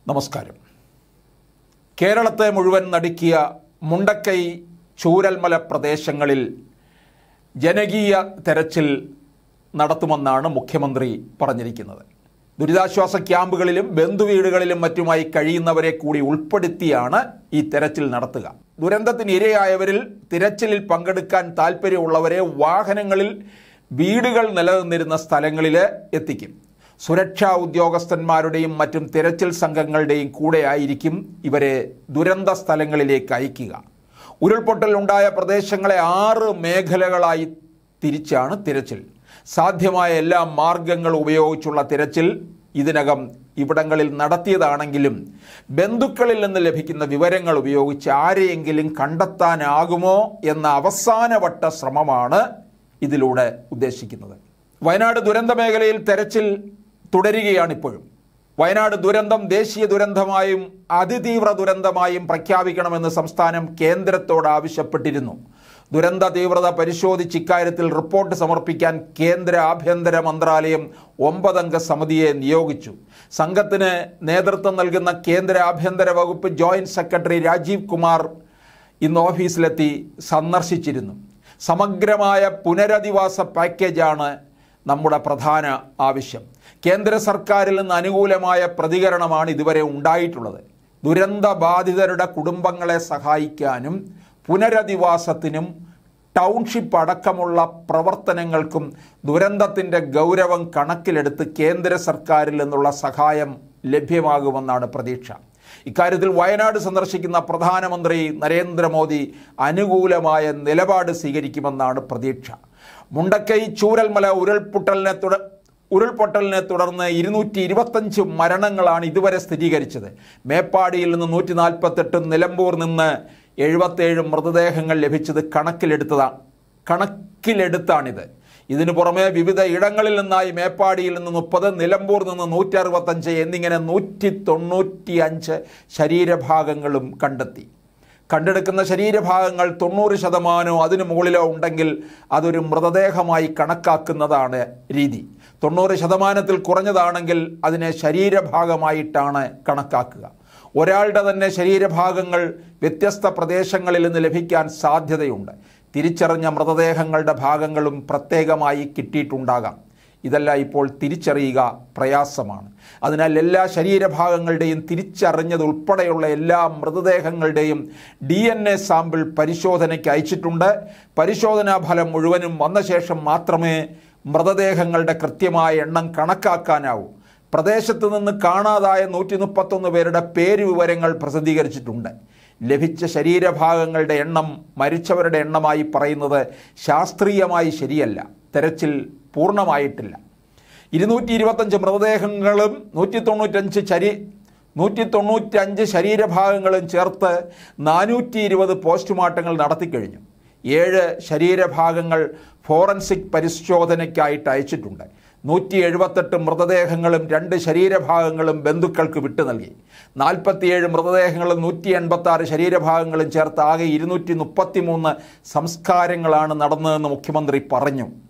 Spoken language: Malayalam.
നമസ്കാരം. കേരളത്തെ മുഴുവൻ നടുക്കിയ മുണ്ടക്കൈ ചൂരൽമല പ്രദേശങ്ങളിൽ ജനകീയ തെരച്ചിൽ നടത്തുമെന്നാണ് മുഖ്യമന്ത്രി പറഞ്ഞിരിക്കുന്നത്. ദുരിതാശ്വാസ ക്യാമ്പുകളിലും ബന്ധുവീടുകളിലും മറ്റുമായി കഴിയുന്നവരെ കൂടി ഉൾപ്പെടുത്തിയാണ് ഈ തെരച്ചിൽ നടത്തുക. ദുരന്തത്തിന് ഇരയായവരിൽ തിരച്ചിലിൽ പങ്കെടുക്കാൻ താൽപ്പര്യമുള്ളവരെ വാഹനങ്ങളിൽ വീടുകൾ നിലനിന്നിരുന്ന സ്ഥലങ്ങളിൽ എത്തിക്കും. സുരക്ഷാ ഉദ്യോഗസ്ഥന്മാരുടെയും മറ്റും തിരച്ചിൽ സംഘങ്ങളുടെയും കൂടെയായിരിക്കും ഇവരെ ദുരന്ത സ്ഥലങ്ങളിലേക്ക് അയക്കുക. ഉരുൾപൊട്ടൽ ഉണ്ടായ പ്രദേശങ്ങളെ 6 മേഖലകളായി തിരിച്ചാണ് തിരച്ചിൽ. സാധ്യമായ എല്ലാ മാർഗങ്ങളും ഉപയോഗിച്ചുള്ള തിരച്ചിൽ ഇതിനകം ഇവിടങ്ങളിൽ നടത്തിയതാണെങ്കിലും ബന്ധുക്കളിൽ നിന്ന് ലഭിക്കുന്ന വിവരങ്ങൾ ഉപയോഗിച്ച് ആരെയെങ്കിലും കണ്ടെത്താനാകുമോ എന്ന അവസാനവട്ട ശ്രമമാണ് ഇതിലൂടെ ഉദ്ദേശിക്കുന്നത്. വയനാട് ദുരന്ത മേഖലയിൽ തെരച്ചിൽ തുടരുകയാണിപ്പോഴും. വയനാട് ദുരന്തം ദേശീയ ദുരന്തമായും അതിതീവ്ര ദുരന്തമായും പ്രഖ്യാപിക്കണമെന്ന് സംസ്ഥാനം കേന്ദ്രത്തോട് ആവശ്യപ്പെട്ടിരുന്നു. ദുരന്ത തീവ്രത പരിശോധിച്ച് ഇക്കാര്യത്തിൽ റിപ്പോർട്ട് സമർപ്പിക്കാൻ കേന്ദ്ര ആഭ്യന്തര മന്ത്രാലയം 9 അംഗ സമിതിയെ നിയോഗിച്ചു. സംഘത്തിന് നേതൃത്വം നൽകുന്ന കേന്ദ്ര ആഭ്യന്തര വകുപ്പ് ജോയിന്റ് സെക്രട്ടറി രാജീവ് കുമാർ ഇന്ന് ഓഫീസിലെത്തി സന്ദർശിച്ചിരുന്നു. സമഗ്രമായ പുനരധിവാസ പാക്കേജാണ് നമ്മുടെ പ്രധാന ആവശ്യം. കേന്ദ്ര സർക്കാരിൽ നിന്ന് അനുകൂലമായ പ്രതികരണമാണ് ഇതുവരെ ഉണ്ടായിട്ടുള്ളത്. ദുരന്ത ബാധിതരുടെ കുടുംബങ്ങളെ സഹായിക്കാനും പുനരധിവാസത്തിനും ടൗൺഷിപ്പ് അടക്കമുള്ള പ്രവർത്തനങ്ങൾക്കും ദുരന്തത്തിൻ്റെ ഗൗരവം കണക്കിലെടുത്ത് കേന്ദ്ര സർക്കാരിൽ നിന്നുള്ള സഹായം ലഭ്യമാകുമെന്നാണ് പ്രതീക്ഷ. ഇക്കാര്യത്തിൽ വയനാട് സന്ദർശിക്കുന്ന പ്രധാനമന്ത്രി നരേന്ദ്രമോദി അനുകൂലമായ നിലപാട് സ്വീകരിക്കുമെന്നാണ് പ്രതീക്ഷ. മുണ്ടക്കൈ ചൂരൽമല ഉരുൾപൊട്ടലിനെ തുടർന്ന് 225 മരണങ്ങളാണ് ഇതുവരെ സ്ഥിരീകരിച്ചത്. മേപ്പാടിയിൽ നിന്ന് 148, നിലമ്പൂർ നിന്ന് 77 മൃതദേഹങ്ങൾ ലഭിച്ചത് കണക്കിലെടുത്താണിത്. ഇതിനു പുറമെ വിവിധ ഇടങ്ങളിൽ നിന്നായി മേപ്പാടിയിൽ നിന്ന് 30, നിലമ്പൂർ നിന്ന് 165 എന്നിങ്ങനെ 195 ശരീരഭാഗങ്ങളും കണ്ടെത്തി. കണ്ടെടുക്കുന്ന ശരീരഭാഗങ്ങൾ 90% അതിനു മുകളിലോ ഉണ്ടെങ്കിൽ അതൊരു മൃതദേഹമായി കണക്കാക്കുന്നതാണ് രീതി. 90% കുറഞ്ഞതാണെങ്കിൽ അതിനെ ശരീരഭാഗമായിട്ടാണ് കണക്കാക്കുക. ഒരാളുടെ തന്നെ ശരീരഭാഗങ്ങൾ വ്യത്യസ്ത പ്രദേശങ്ങളിൽ നിന്ന് ലഭിക്കാൻ സാധ്യതയുണ്ട്. തിരിച്ചറിഞ്ഞ മൃതദേഹങ്ങളുടെ ഭാഗങ്ങളും പ്രത്യേകമായി കിട്ടിയിട്ടുണ്ടാകാം. ഇതെല്ലാം ഇപ്പോൾ തിരിച്ചറിയുക പ്രയാസമാണ്. അതിനാൽ എല്ലാ ശരീരഭാഗങ്ങളുടെയും തിരിച്ചറിഞ്ഞതുൾപ്പെടെയുള്ള എല്ലാ മൃതദേഹങ്ങളുടെയും DNA സാമ്പിൾ പരിശോധനയ്ക്ക് അയച്ചിട്ടുണ്ട്. പരിശോധനാ ഫലം മുഴുവനും വന്ന ശേഷം മാത്രമേ മൃതദേഹങ്ങളുടെ കൃത്യമായ എണ്ണം കണക്കാക്കാനാവൂ. പ്രദേശത്ത് നിന്ന് കാണാതായ 131 പേരുടെ പേര് വിവരങ്ങൾ പ്രസിദ്ധീകരിച്ചിട്ടുണ്ട്. ലഭിച്ച ശരീരഭാഗങ്ങളുടെ എണ്ണം മരിച്ചവരുടെ എണ്ണമായി പറയുന്നത് ശാസ്ത്രീയമായി ശരിയല്ല. തെരച്ചിൽ പൂർണ്ണമായിട്ടില്ല. 225 മൃതദേഹങ്ങളും 195 ശരീരഭാഗങ്ങളും ചേർത്ത് 420 പോസ്റ്റ്മോർട്ടങ്ങൾ നടത്തിക്കഴിഞ്ഞു. 7 ശരീരഭാഗങ്ങൾ ഫോറൻസിക് പരിശോധനയ്ക്കായിട്ട് അയച്ചിട്ടുണ്ട്. 178 മൃതദേഹങ്ങളും 2 ശരീരഭാഗങ്ങളും ബന്ധുക്കൾക്ക് വിട്ടു നൽകി. 47 മൃതദേഹങ്ങളും 186 ശരീരഭാഗങ്ങളും ചേർത്ത് ആകെ 233 സംസ്കാരങ്ങളാണ് നടന്നതെന്ന് മുഖ്യമന്ത്രി പറഞ്ഞു.